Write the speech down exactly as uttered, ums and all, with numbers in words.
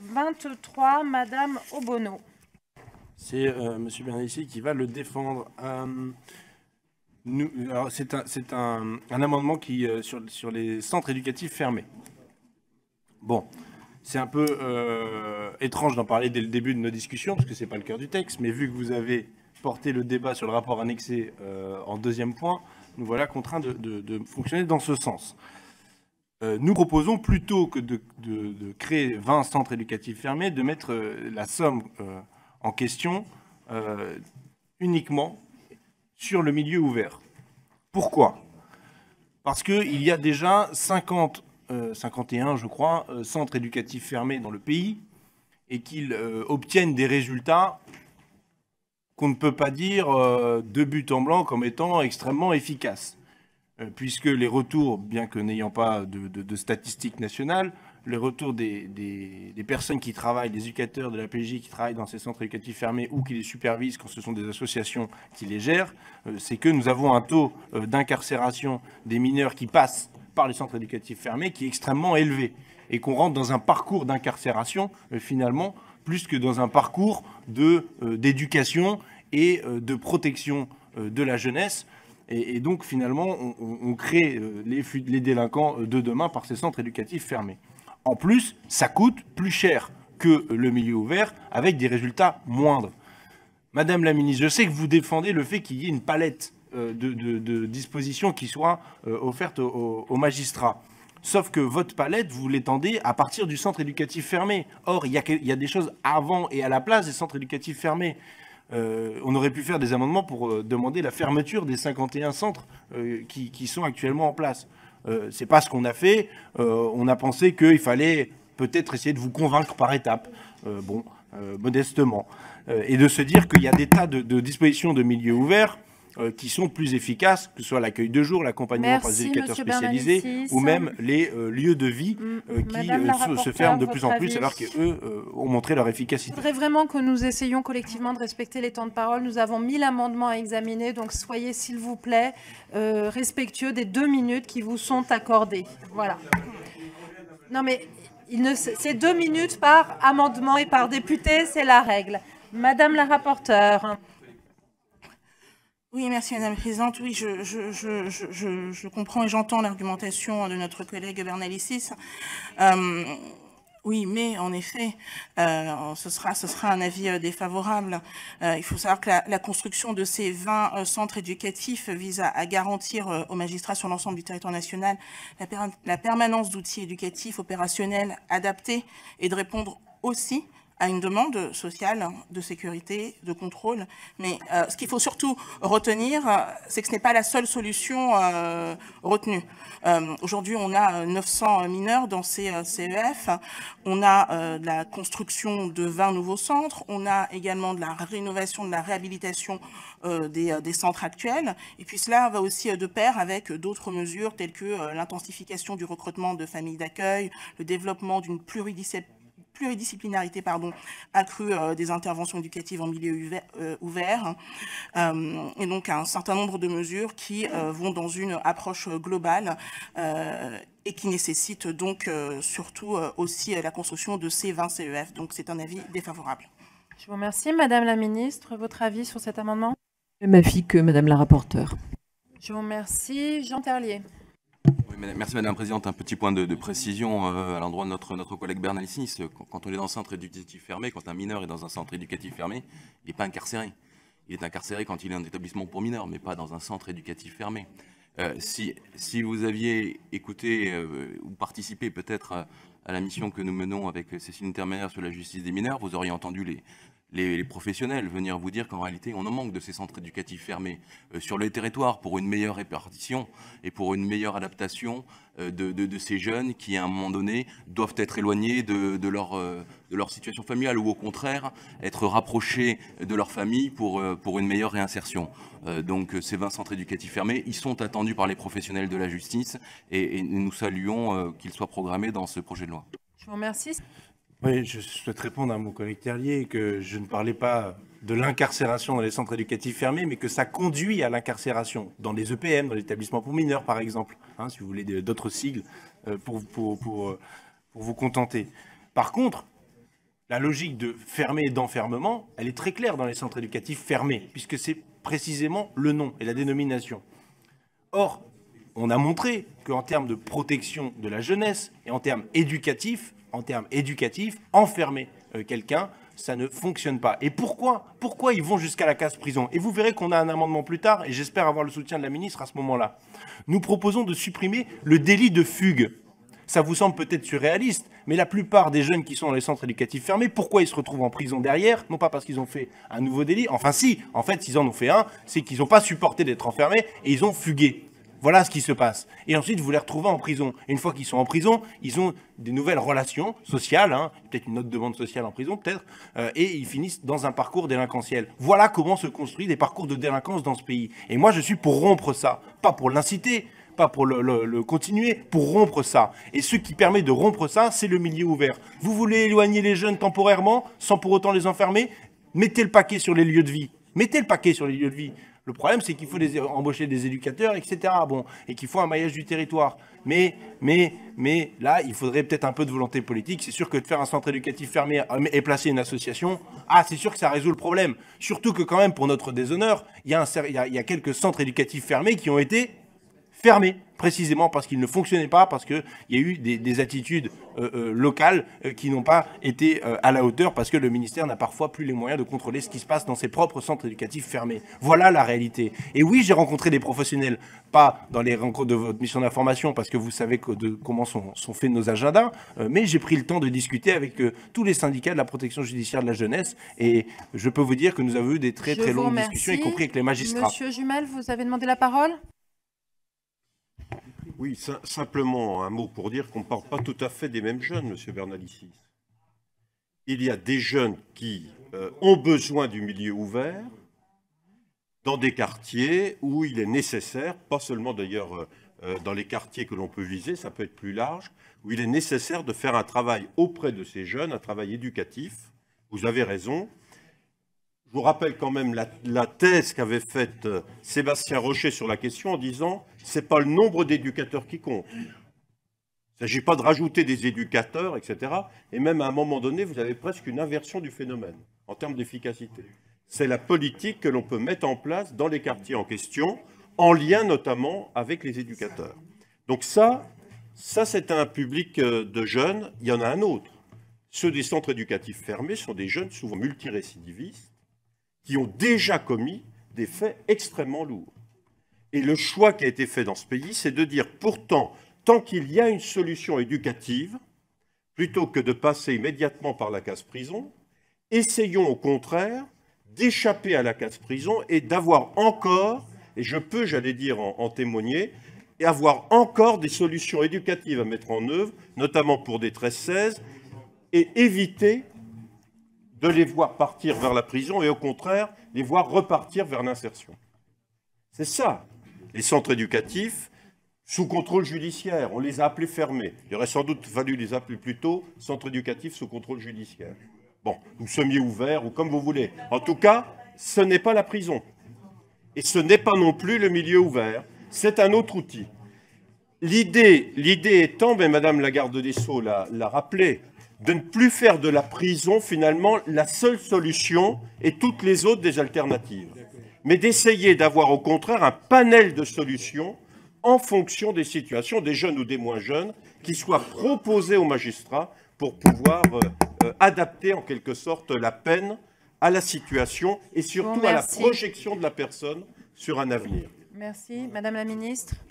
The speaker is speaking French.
vingt-trois, Madame Obono. C'est euh, M. Bernalicis qui va le défendre. Euh, c'est un, un, un amendement qui, euh, sur, sur les centres éducatifs fermés. Bon, c'est un peu euh, étrange d'en parler dès le début de nos discussions, parce que ce n'est pas le cœur du texte, mais vu que vous avez porté le débat sur le rapport annexé euh, en deuxième point, nous voilà contraints de, de, de fonctionner dans ce sens. Euh, nous proposons, plutôt que de, de, de créer vingt centres éducatifs fermés, de mettre euh, la somme euh, en question euh, uniquement sur le milieu ouvert. Pourquoi? Parce qu'il y a déjà cinquante, euh, cinquante et un, je crois, euh, centres éducatifs fermés dans le pays et qu'ils euh, obtiennent des résultats qu'on ne peut pas dire euh, de but en blanc comme étant extrêmement efficaces. Euh, puisque les retours, bien que n'ayant pas de, de, de statistiques nationales, les retours des, des, des personnes qui travaillent, des éducateurs de la P J qui travaillent dans ces centres éducatifs fermés ou qui les supervisent quand ce sont des associations qui les gèrent, euh, c'est que nous avons un taux euh, d'incarcération des mineurs qui passent par les centres éducatifs fermés qui est extrêmement élevé et qu'on rentre dans un parcours d'incarcération euh, finalement plus que dans un parcours de, euh, d'éducation et euh, de protection euh, de la jeunesse. Et, et donc finalement on, on crée euh, les, les délinquants de demain par ces centres éducatifs fermés. En plus, ça coûte plus cher que le milieu ouvert, avec des résultats moindres. Madame la ministre, je sais que vous défendez le fait qu'il y ait une palette euh, de, de, de dispositions qui soit euh, offerte aux, aux magistrats. Sauf que votre palette, vous l'étendez à partir du centre éducatif fermé. Or, il y a, il y a des choses avant et à la place des centres éducatifs fermés. Euh, on aurait pu faire des amendements pour euh, demander la fermeture des cinquante et un centres euh, qui, qui sont actuellement en place. Euh, c'est pas ce qu'on a fait. Euh, on a pensé qu'il fallait peut-être essayer de vous convaincre par étapes, euh, bon, euh, modestement, euh, et de se dire qu'il y a des tas de, de dispositions de milieux ouverts euh, qui sont plus efficaces, que ce soit l'accueil de jour, l'accompagnement par les éducateurs spécialisés, Bernalicis. ou même les euh, lieux de vie euh, qui euh, se ferment de plus en plus, alors qu'eux euh, ont montré leur efficacité. Je voudrais vraiment que nous essayions collectivement de respecter les temps de parole. Nous avons mille amendements à examiner, donc soyez, s'il vous plaît, euh, respectueux des deux minutes qui vous sont accordées. Voilà. Non, mais il ne, c'est deux minutes par amendement et par député, c'est la règle. Madame la rapporteure. Oui, merci Madame la Présidente. Oui, je, je, je, je, je comprends et j'entends l'argumentation de notre collègue Bernalicis. Euh, oui, mais en effet, euh, ce, sera, ce sera un avis défavorable. Euh, il faut savoir que la, la construction de ces vingt euh, centres éducatifs vise à, à garantir euh, aux magistrats sur l'ensemble du territoire national la, per la permanence d'outils éducatifs opérationnels adaptés et de répondre aussi à une demande sociale de sécurité, de contrôle. Mais euh, ce qu'il faut surtout retenir, euh, c'est que ce n'est pas la seule solution euh, retenue. Euh, Aujourd'hui, on a neuf cents mineurs dans ces euh, C E F. On a euh, de la construction de vingt nouveaux centres. On a également de la rénovation, de la réhabilitation euh, des, euh, des centres actuels. Et puis cela va aussi euh, de pair avec d'autres mesures telles que euh, l'intensification du recrutement de familles d'accueil, le développement d'une pluridisciplinarité pluridisciplinarité pardon, accrue euh, des interventions éducatives en milieu ouvert, euh, ouvert euh, et donc un certain nombre de mesures qui euh, vont dans une approche globale euh, et qui nécessitent donc euh, surtout euh, aussi euh, la construction de ces vingt C E F. Donc c'est un avis défavorable. Je vous remercie. Madame la ministre, votre avis sur cet amendement? Même avis que Madame la rapporteure. Je vous remercie. Jean Terlier. Oui, merci Madame la Présidente. Un petit point de, de précision euh, à l'endroit de notre, notre collègue Bernalicis. Quand, quand on est dans un centre éducatif fermé, quand un mineur est dans un centre éducatif fermé, il n'est pas incarcéré. Il est incarcéré quand il est en établissement pour mineurs, mais pas dans un centre éducatif fermé. Euh, si, si vous aviez écouté euh, ou participé peut-être à, à la mission que nous menons avec Cécile Intermédiaire sur la justice des mineurs, vous auriez entendu les, les, les professionnels venir vous dire qu'en réalité, on en manque de ces centres éducatifs fermés euh, sur le territoire pour une meilleure répartition et pour une meilleure adaptation euh, de, de, de ces jeunes qui, à un moment donné, doivent être éloignés de, de, leur, euh, de leur situation familiale ou au contraire, être rapprochés de leur famille pour, euh, pour une meilleure réinsertion. Euh, donc ces vingt centres éducatifs fermés, ils sont attendus par les professionnels de la justice et, et nous saluons euh, qu'ils soient programmés dans ce projet de loi. Je vous remercie. Oui, je souhaite répondre à mon collègue Terlier que je ne parlais pas de l'incarcération dans les centres éducatifs fermés, mais que ça conduit à l'incarcération dans les E P M, dans les établissements pour mineurs, par exemple, hein, si vous voulez d'autres sigles euh, pour, pour, pour, pour vous contenter. Par contre, La logique de fermer et d'enfermement, elle est très claire dans les centres éducatifs fermés, puisque c'est précisément le nom et la dénomination. Or, on a montré qu'en termes de protection de la jeunesse et en termes éducatifs, en termes éducatifs, enfermer euh, quelqu'un, ça ne fonctionne pas. Et pourquoi Pourquoi ils vont jusqu'à la case prison? Et vous verrez qu'on a un amendement plus tard, et j'espère avoir le soutien de la ministre à ce moment-là. Nous proposons de supprimer le délit de fugue. Ça vous semble peut-être surréaliste, mais la plupart des jeunes qui sont dans les centres éducatifs fermés, pourquoi ils se retrouvent en prison derrière? Non pas parce qu'ils ont fait un nouveau délit, enfin si, en fait, s'ils en ont fait un, c'est qu'ils n'ont pas supporté d'être enfermés et ils ont fugué. Voilà ce qui se passe. Et ensuite, vous les retrouvez en prison. Et une fois qu'ils sont en prison, ils ont des nouvelles relations sociales, hein, peut-être une autre demande sociale en prison, peut-être, euh, et ils finissent dans un parcours délinquentiel. Voilà comment se construisent des parcours de délinquance dans ce pays. Et moi, je suis pour rompre ça, pas pour l'inciter, pas pour le, le, le continuer, pour rompre ça. Et ce qui permet de rompre ça, c'est le milieu ouvert. Vous voulez éloigner les jeunes temporairement, sans pour autant les enfermer? Mettez le paquet sur les lieux de vie. Mettez le paquet sur les lieux de vie. Le problème, c'est qu'il faut des, embaucher des éducateurs, et cetera. Bon, et qu'il faut un maillage du territoire. Mais, mais, mais là, il faudrait peut-être un peu de volonté politique. C'est sûr que de faire un centre éducatif fermé et placer une association, ah, c'est sûr que ça résout le problème. Surtout que quand même, pour notre déshonneur, il y a, un, il y a, il y a quelques centres éducatifs fermés qui ont été fermés, précisément parce qu'ils ne fonctionnaient pas, parce qu'il y a eu des, des attitudes euh, euh, locales euh, qui n'ont pas été euh, à la hauteur, parce que le ministère n'a parfois plus les moyens de contrôler ce qui se passe dans ses propres centres éducatifs fermés. Voilà la réalité. Et oui, j'ai rencontré des professionnels, pas dans les rencontres de votre mission d'information, parce que vous savez que de, comment sont, sont faits nos agendas, euh, mais j'ai pris le temps de discuter avec euh, tous les syndicats de la protection judiciaire de la jeunesse, et je peux vous dire que nous avons eu des très Je très longues remercie. discussions, y compris avec les magistrats. Monsieur Jumel, vous avez demandé la parole? Oui, simplement un mot pour dire qu'on ne parle pas tout à fait des mêmes jeunes, Monsieur Bernalicis. Il y a des jeunes qui euh, ont besoin du milieu ouvert dans des quartiers où il est nécessaire, pas seulement d'ailleurs euh, dans les quartiers que l'on peut viser, ça peut être plus large, où il est nécessaire de faire un travail auprès de ces jeunes, un travail éducatif. Vous avez raison. Je vous rappelle quand même la, la thèse qu'avait faite euh, Sébastien Rocher sur la question en disant « c'est pas le nombre d'éducateurs qui compte ». Il ne s'agit pas de rajouter des éducateurs, et cetera. Et même à un moment donné, vous avez presque une inversion du phénomène en termes d'efficacité. C'est la politique que l'on peut mettre en place dans les quartiers en question, en lien notamment avec les éducateurs. Donc ça, ça c'est un public de jeunes. Il y en a un autre. Ceux des centres éducatifs fermés sont des jeunes souvent multirécidivistes, qui ont déjà commis des faits extrêmement lourds. Et le choix qui a été fait dans ce pays, c'est de dire pourtant, tant qu'il y a une solution éducative, plutôt que de passer immédiatement par la case prison, essayons au contraire d'échapper à la case prison et d'avoir encore, et je peux, j'allais dire, en, en témoigner, et avoir encore des solutions éducatives à mettre en œuvre, notamment pour des treize seize, et éviter de les voir partir vers la prison et au contraire, les voir repartir vers l'insertion. C'est ça, les centres éducatifs sous contrôle judiciaire. On les a appelés fermés. Il aurait sans doute fallu les appeler plutôt centres éducatifs sous contrôle judiciaire. Bon, ou semi-ouverts, ou comme vous voulez. En tout cas, ce n'est pas la prison. Et ce n'est pas non plus le milieu ouvert. C'est un autre outil. L'idée, l'idée étant, mais Madame la garde des Sceaux l'a, l'a rappelé, de ne plus faire de la prison, finalement, la seule solution et toutes les autres des alternatives. Mais d'essayer d'avoir, au contraire, un panel de solutions en fonction des situations, des jeunes ou des moins jeunes, qui soient proposées aux magistrats pour pouvoir euh, euh, adapter, en quelque sorte, la peine à la situation et surtout à la projection de la personne sur un avenir. Merci. Madame la ministre.